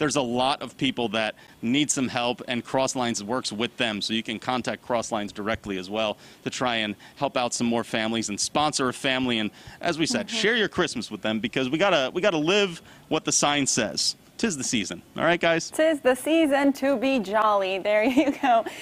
there's a lot of people that need some help, and Crosslines works with them. So you can contact Crosslines directly as well to try and help out some more families and sponsor a family. And as we said, share your Christmas with them, because we gotta live what the sign says. 'Tis the season. All right, guys? 'Tis the season to be jolly. There you go.